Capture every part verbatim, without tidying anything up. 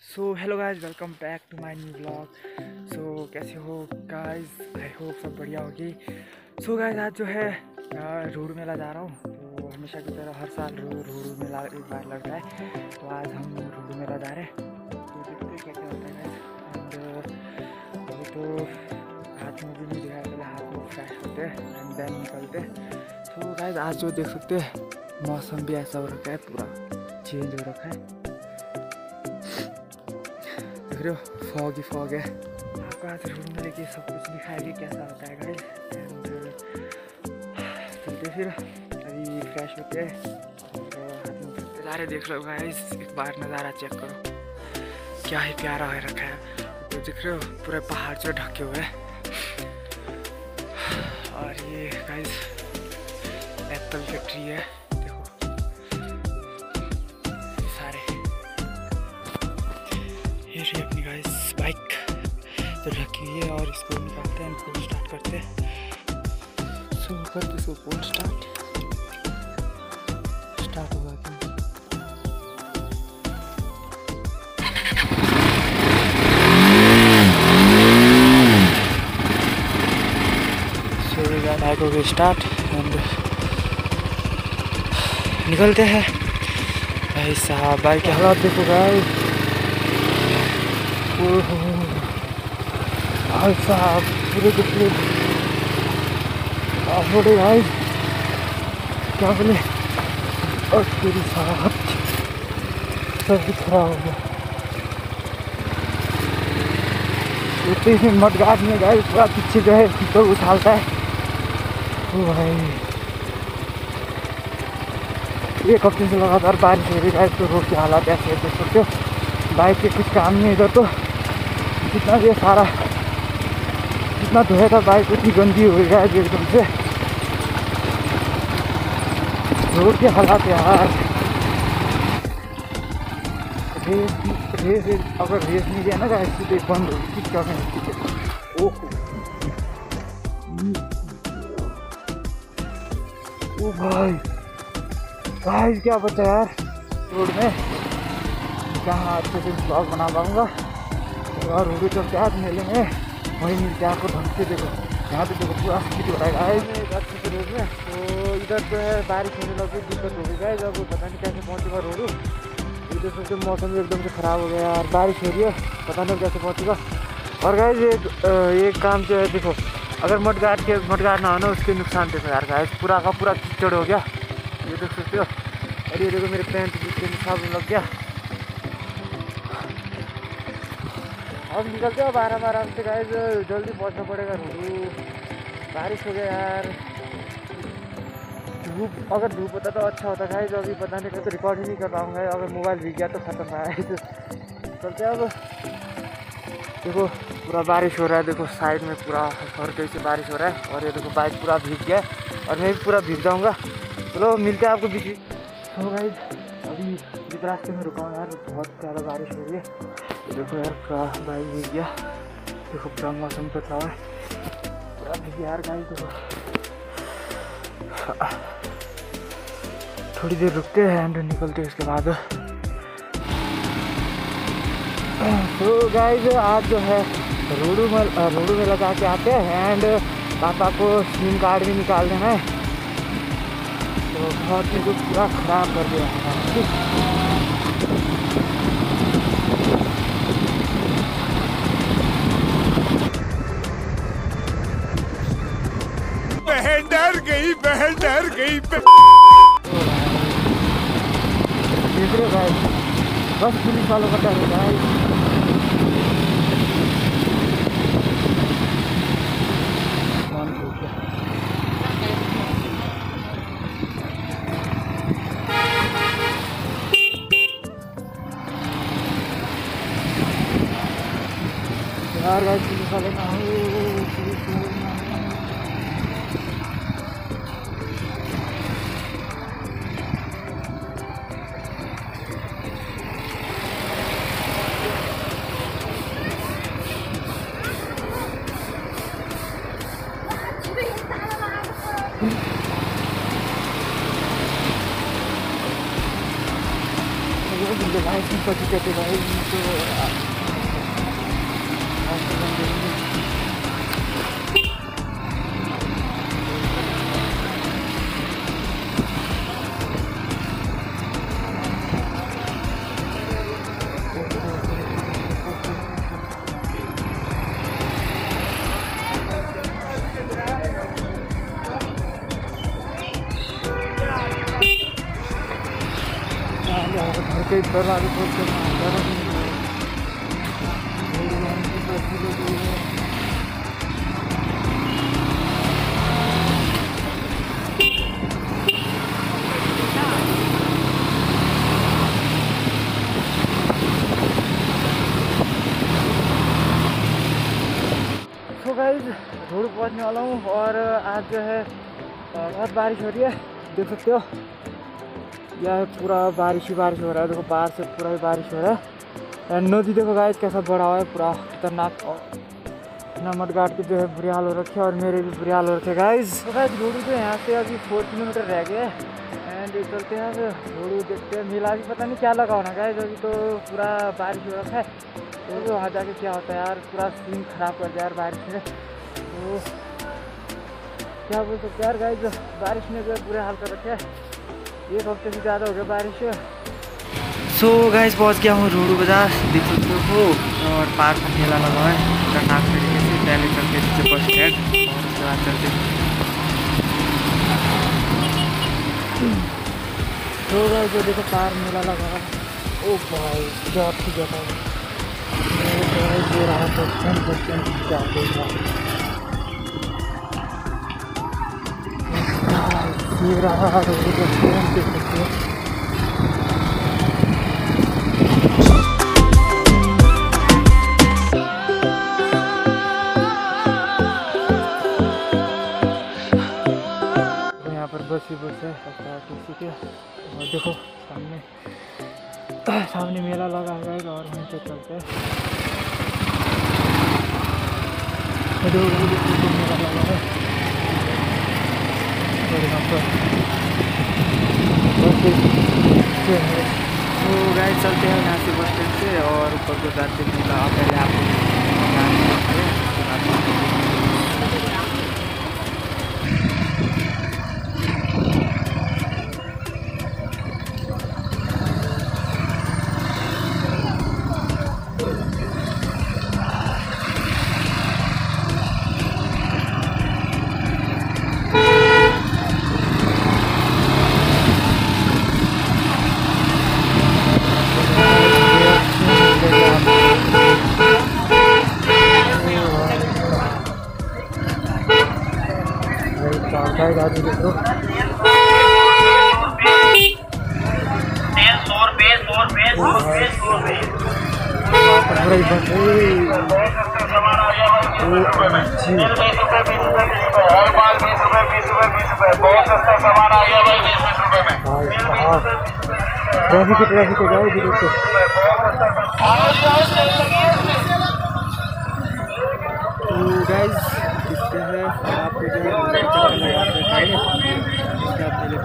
So hello guys, welcome back to my new blog. So कैसे हो guys? I hope सब बढ़िया होगी। सो गाइज आज जो है रोड मेला जा रहा हूँ। तो हमेशा की तरह हर साल रो रोड मेला एक बार लगता है, तो आज हम रोड मेला जा रहे हैं। तो देखते हैं क्या क्या होता है गाइज। एंड अभी तो हाथ में भी नहीं दिखा, पहले हाथ में फ्रेश होते हैं एंड देन निकलते। तो गाइज आज जो देख सकते हैं मौसम भी ऐसा हो रखा है, पूरा चेंज हो रखा है। देख रहे हो, फॉग ही फॉग है। आपको आज रूम में लेके सब कुछ दिखाएंगे कैसा होता है गाइस। एंड चलते फिर अभी फ्रेश होते हैं और हाथ में नज़ारे देख लो गाइस। एक बार नज़ारा चेक करो, क्या ही प्यारा हो रखा है। तो देख रहे हो पूरे पहाड़ से ढके हुए हैं। और ये गाइस एप्पल का ट्री है, देखो सारे। ये रही अपनी गाइस बाइक जो रखी हुई है और इसको निकालते हैं, इनको स्टार्ट करते हैं। सो करते इसको पोल स्टार्ट स्टार्ट होगा कि सो बाइक हो गई स्टार्ट एंड निकलते हैं। भाई साहब बाइक के हालात देखो गाइस। भाई साहब पूरे कितने छोटे भाई, क्या बोले। और तेरी साहब सब कुछ खराब हो गया। इतने से मडगाट में गए, पूरा पीछे गए तो उछालता है। ओ भाई एक हफ्ते से लगातार बारिश हो रही है, तो रोड के हालात ऐसे देख सकते हो। बाइक के कुछ काम नहीं इधर, तो जितना ये सारा जितना धोया था बाइक उतनी गंदी हो गई है एकदम से। रोड के हालात यार। रेस रेस रेस अगर रेस नहीं दिया ना गाइस तो बंद होगी क्या में। ओहो ओ भाई गाइस क्या बचा यार रोड में, कहाँ अच्छे से ब्लॉग बना पाऊँगा। और रोड तो क्या मेले में वही मिलते हैं आपको। ढंग से देखो यहाँ पे देखो पूरा स्पीड हो रहा है अच्छे से रोड में। तो इधर जो है बारिश होने लगी, दिक्कत हो गई गाइस। अब पता नहीं कैसे पहुँचेगा रोड। इधर से मौसम एकदम से ख़राब हो गया यार, बारिश हो रही है, पता नहीं कैसे पहुँचेगा। और गाइस एक एक काम जो है देखो, अगर मडगाड़ के मडगाड़ ना हो ना उसके नुकसान देखो यार गाइस। पूरा का पूरा कीचड़ हो गया, ये देख सकते हो। और ये देखो मेरे पैंट जिसके साबुन लग गया। अब निकलते हो आराम आराम से गाइस, जल्दी पहुंचना पड़ेगा रोडू। बारिश हो गया यार। धूप अगर धूप होता तो अच्छा होता गाइस। अभी पता नहीं तो रिकॉर्ड ही नहीं कर पाऊंगा, अगर मोबाइल भीग गया तो खत्म है। चलते अब देखो पूरा बारिश हो रहा है, देखो साइड में पूरा हर कहीं से बारिश हो रहा है। और ये देखो बाइक पूरा भीग गया और मैं भी पूरा भीग जाऊँगा। चलो मिलते हैं आपको बीच। तो गाइस अभी इस रास्ते में रुका हूँ यार, बहुत ज़्यादा बारिश हो रही है। देखो यार पूरा बाइक भीग गया, देखो पूरा मौसम बदला हुआ है, पूरा भीग यार गाइस। देखो थोड़ी देर रुकते हैं एंड निकलते हैं उसके बाद। तो गाइस आज जो है रोडू में रोडू में लगा के आते हैं एंड पापा को सिम कार्ड भी निकाल देना है। तो बहुत ही कुछ पूरा ख़राब कर दिया है। बहन डर गई, बहन डर गई। देख रहे हो भाई, बस पुलिस वालों का डर है भाई। यार भाई पुलिस वाले ना हो, पुलिस वाले ना हो। लाइसेंस कति कति भाई तो घर के दरवाजे खोल के तो गाइस रोड पहुंचने वाला हूँ और आज जो है बहुत बारिश हो रही है, देख सकते हो। यह पूरा बारिश ही बारिश हो रहा है, देखो बाहर से पूरा ही बारिश हो रहा है। नदी देखो गाइस कैसा बड़ा हुआ है, पूरा खतरनाक। और नमक घाट के जो है बुरे हाल हो रखे और मेरे भी बुरे हाल हो रखे गाइस। तो गाइस रोड तो यहाँ से अभी फोर किलोमीटर रह गए एंड चलते हैं रोड देखते हैं। मेला भी पता नहीं क्या लगा होना गाइस, अभी तो पूरा बारिश हो रखा है। तो वहाँ जाके क्या होता है यार, पूरा सीन खराब कर दिया यार बारिश ने। तो क्या बोल सकते यार गाइस, बारिश ने जो है बुरे हाल कर रखे हैं, एक हफ्ते से ज़्यादा हो गया बारिश। सो गाइस पहुंच गया हूँ रोडू बाजार, देख सकते हो। और पार्क में मेला लगा है खतरनाक तरीके से। पहले चलते नीचे बस स्टैंड और उसके बाद चलते। तो गाइस जो देखो पार्क मेला लगा है, ओ भाई क्या अच्छी जगह है। ये रहा बस स्टैंड, बस स्टैंड जाते हैं ये रहा रोडू बस स्टैंड, देख सकते हो। बस ही बस है टी के। और देखो सामने सामने मेला लगा हुआ है और वहीं से चलते हैं। मेला लगा है और यहाँ पर तो गाइस चलते हैं यहाँ से बस स्टैंड से और ऊपर को जाते मेला। पहले आपको गाड़ी देखो ट्रैफिक ट्रैफिक हो जाए धीरे से। गाइस इससे है आपको जो है चक्कर लगा के खाएंगे इसके आप पहले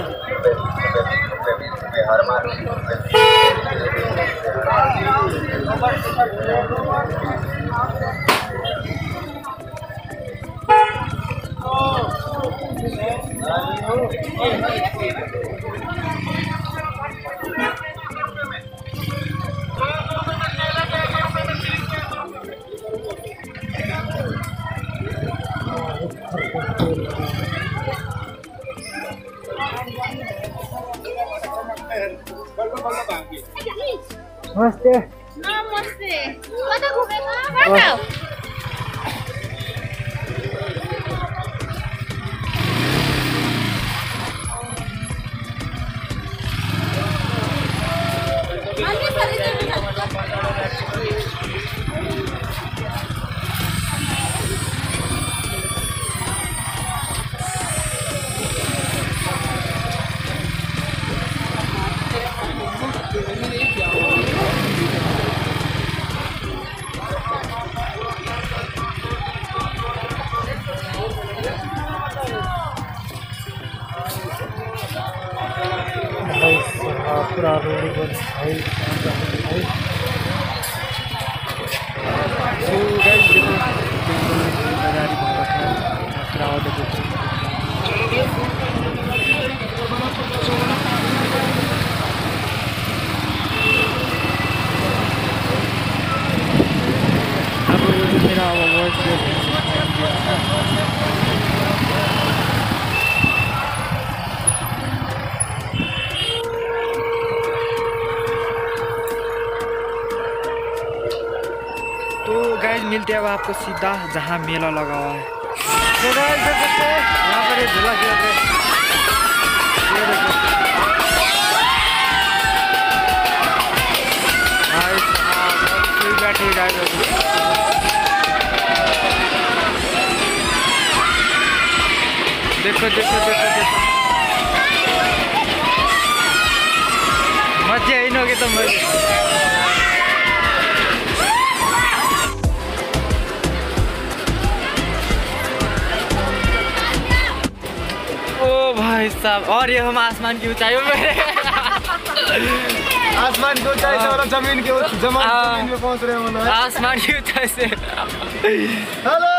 नमस्ते। नमस्ते। कता घुमेको? कता? तो गाइस मिलते हैं अब आपको सीधा जहाँ मेला लगा हुआ है। तो गाइस देख सकते हैं यहाँ पर ये झूला खेल रहे हैं। ये देखो गाइस, हाँ कोई बैठे गाइस। देखो देखो देखो देखो मजे इन होगी तो मजे। ओ भाई साहब, और ये हम आसमान की ऊंचाइयों में आसमान की ऊंचाई से मतलब जमीन के जमीन में पहुंच रहे हैं। आसमान की ऊंचाई से। हेलो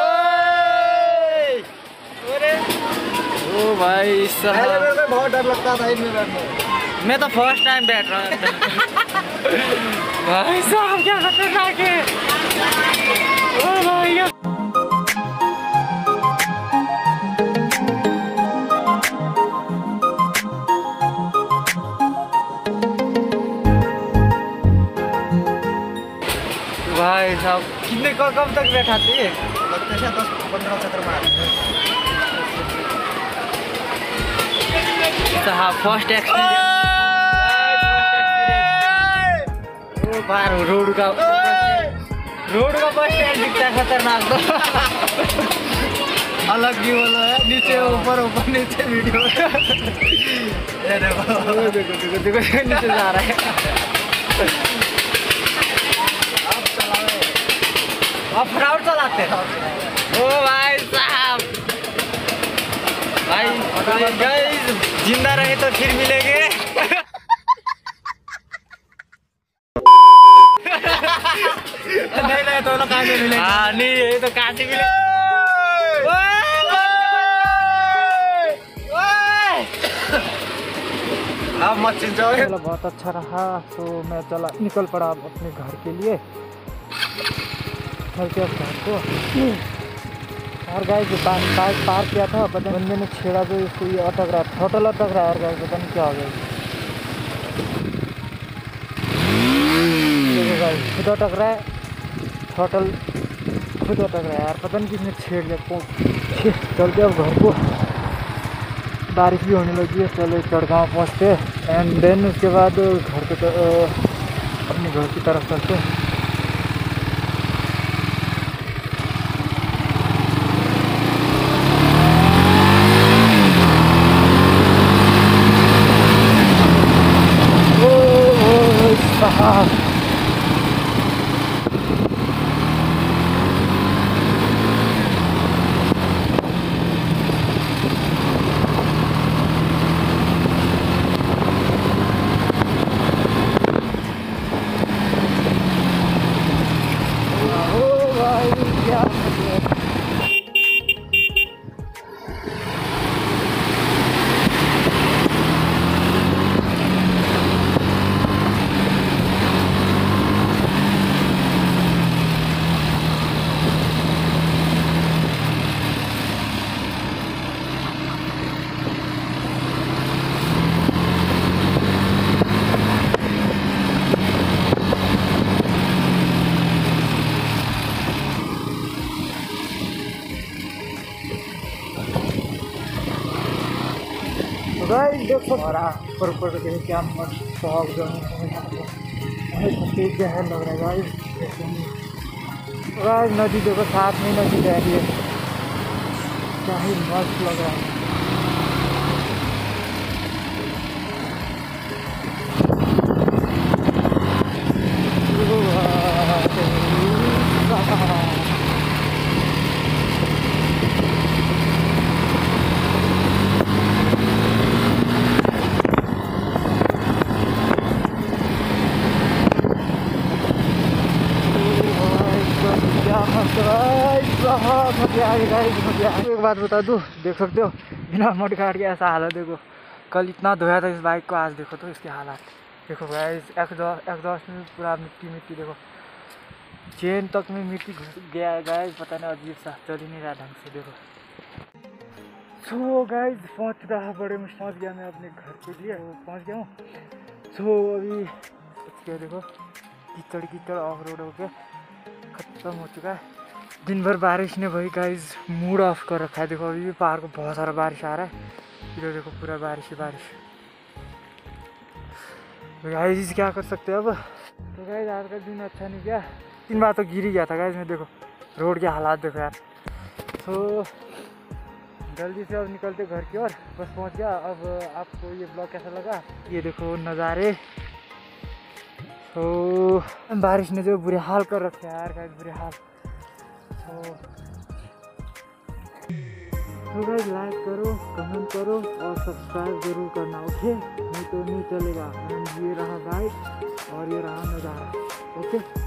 ओ भाई साहब, मेरे को बहुत डर लगता था इनमें बैठने। मैं तो फर्स्ट टाइम बैठ रहा था। भाई साहब क्या खतरनाक है। ओ भाई भाई साहब कितने कब तक बैठा थे? लगता है दस पंद्रह चक्कर मार। साहब फर्स्ट एक्सपीरियंस। ओ भाई रोड का रोड का बस स्टैंड दिखता है खतरनाक। तो अलग ही वाला है, नीचे ऊपर ऊपर नीचे वीडियो। ये देखो देखो देखो देखो नीचे जा रहा है। आप फ्राउड चलाते हैं। ओ भाई साहब, भाई गाइस जिंदा रहे तो फिर मिलेंगे। नहीं नहीं तो लोग कहाँ से मिलेंगे? हाँ नहीं ये तो कहाँ से मिले। आप मत चिंताओ। बहुत अच्छा रहा तो मैं चला निकल पड़ा अपने घर के लिए। चलते अब घर को। और गाइस बाइक पार किया था, पता नहीं बंदे ने छेड़ा तो इसको ये अटक रहा है, टोटल अटक रहा है। और गाइस पता नहीं क्या हो गया। देखो गाइस खुद अटक रहा है, टोटल खुद अटक रहा है यार, पता नहीं किसने छेड़ दिया। चलते अब घर को, बारिश भी होने लगी है। चलो चढ़गांव पहुँचते एंड देन उसके बाद घर के अपने घर की तरफ चलते। गाइस देखो हमारा ऊपर ऊपर के क्या मस्त फॉग जो है तेज जहर लग रहा है गाइस। गाइस नदी देखो साथ में नदी बह रही है, क्या ही मस्त लग रहा है। एक बात बता दूँ, देख सकते हो बिना मोड काट के ऐसा हालत देखो। कल इतना धोया था इस बाइक को, आज देखो तो इसके हालात देखो गाइस। एग्जॉस्ट एग्जॉस्ट में पूरा मिट्टी मिट्टी देखो, चेन तक में मिट्टी घुस गया है गाइस। पता नहीं अजीब सा चल ही नहीं रहा ढंग से देखो। सो गाइस पहुँच रहा बड़े मुश्किल पहुँच गया मैं अपने घर के लिए, पहुँच गया हूँ। सो अभी क्या देखो कीचड़ कीचड़ ऑफ रोड हो गया। खत्म हो चुका है। दिन भर बारिश ने भाई गाइस मूड ऑफ कर रखा है। देखो अभी भी पहाड़ को बहुत सारा बारिश आ रहा है। इधर देखो पूरा बारिश ही बारिश। गाइस क्या कर सकते हैं अब। तो गाइस आज का दिन अच्छा नहीं गया, तीन बार तो गिर ही गया था गाइस मैं। देखो रोड के हालात देखो यार। तो जल्दी से अब निकलते घर की ओर, बस पहुंच गया। अब आपको ये ब्लॉग कैसा लगा ये देखो नज़ारे। तो बारिश ने जो बुरे हाल कर रखे यार गाइस, बुरे हाल। तो तो गाइस लाइक करो, कमेंट करो और सब्सक्राइब जरूर करना, ओके? नहीं तो नहीं चलेगा। एंड ये रहा गाइस और ये रहा नज़ारा, ओके।